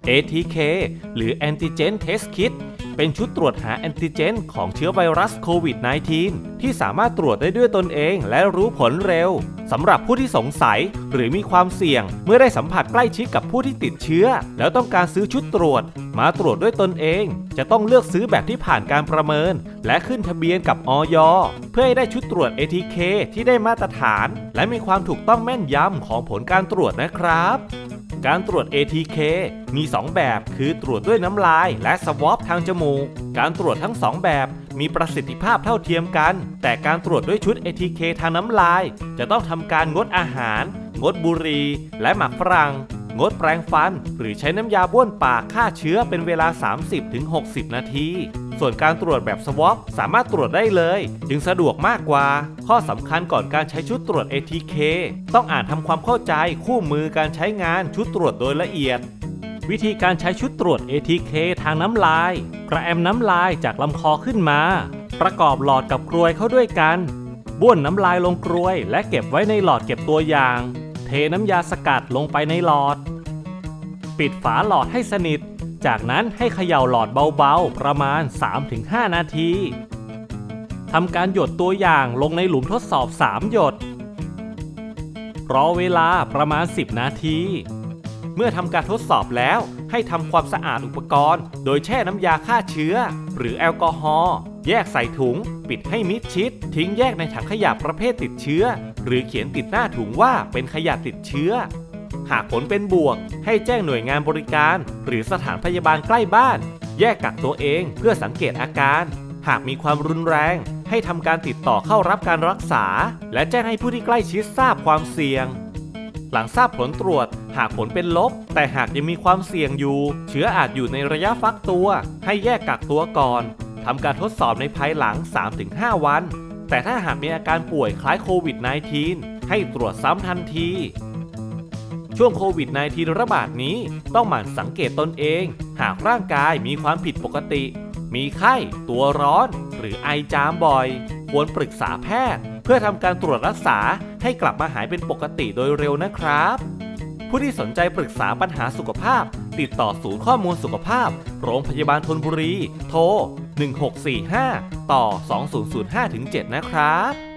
ATK หรือ Antigen Test Kit เป็นชุดตรวจหาแอนติเจนของเชื้อไวรัสโควิด -19 ที่สามารถตรวจได้ด้วยตนเองและรู้ผลเร็วสำหรับผู้ที่สงสัยหรือมีความเสี่ยงเมื่อได้สัมผัสใกล้ชิดกับผู้ที่ติดเชื้อแล้วต้องการซื้อชุดตรวจมาตรวจด้วยตนเองจะต้องเลือกซื้อแบบที่ผ่านการประเมินและขึ้นทะเบียนกับอย.เพื่อให้ได้ชุดตรวจ ATK ที่ได้มาตรฐานและมีความถูกต้องแม่นยำของผลการตรวจนะครับการตรวจ ATK มี 2 แบบคือตรวจด้วยน้ำลายและสวอปทางจมูกการตรวจทั้ง 2 แบบมีประสิทธิภาพเท่าเทียมกันแต่การตรวจด้วยชุด ATK ทางน้ำลายจะต้องทำการงดอาหารงดบุหรี่และหมากฝรั่งงดแปรงฟันหรือใช้น้ำยาบ้วนปากฆ่าเชื้อเป็นเวลา 30-60 นาทีส่วนการตรวจแบบสวอปสามารถตรวจได้เลยจึงสะดวกมากกว่าข้อสำคัญก่อนการใช้ชุดตรวจ ATK ต้องอ่านทำความเข้าใจคู่มือการใช้งานชุดตรวจโดยละเอียดวิธีการใช้ชุดตรวจ ATK ทางน้ำลายกระแอมน้ำลายจากลำคอขึ้นมาประกอบหลอดกับกรวยเข้าด้วยกันบ้วนน้ำลายลงกรวยและเก็บไว้ในหลอดเก็บตัวอย่างเทน้ำยาสกัดลงไปในหลอดปิดฝาหลอดให้สนิทจากนั้นให้เขย่าหลอดเบาๆประมาณ 3-5 นาทีทำการหยดตัวอย่างลงในหลุมทดสอบ3หยดรอเวลาประมาณ10 นาทีเมื่อทำการทดสอบแล้วให้ทำความสะอาดอุปกรณ์โดยแช่น้ำยาฆ่าเชื้อหรือแอลกอฮอล์แยกใส่ถุงปิดให้มิดชิดทิ้งแยกในถังขยะประเภทติดเชื้อหรือเขียนติดหน้าถุงว่าเป็นขยะติดเชื้อหากผลเป็นบวกให้แจ้งหน่วยงานบริการหรือสถานพยาบาลใกล้บ้านแยกกักตัวเองเพื่อสังเกตอาการหากมีความรุนแรงให้ทำการติดต่อเข้ารับการรักษาและแจ้งให้ผู้ที่ใกล้ชิดทราบความเสี่ยงหลังทราบผลตรวจหากผลเป็นลบแต่หากยังมีความเสี่ยงอยู่เชื้ออาจอยู่ในระยะฟักตัวให้แยกกักตัวก่อนทำการทดสอบในภายหลัง 3-5 วันแต่ถ้าหากมีอาการป่วยคล้ายโควิด -19 ให้ตรวจซ้ำทันทีช่วงโควิด -19 ระบาดนี้ต้องหมั่นสังเกตตนเองหากร่างกายมีความผิดปกติมีไข้ตัวร้อนหรือไอจามบ่อยควรปรึกษาแพทย์เพื่อทำการตรวจรักษาให้กลับมาหายเป็นปกติโดยเร็วนะครับผู้ที่สนใจปรึกษาปัญหาสุขภาพติดต่อศูนย์ข้อมูลสุขภาพโรงพยาบาลธนบุรีโทร1645ต่อ2005-7นะครับ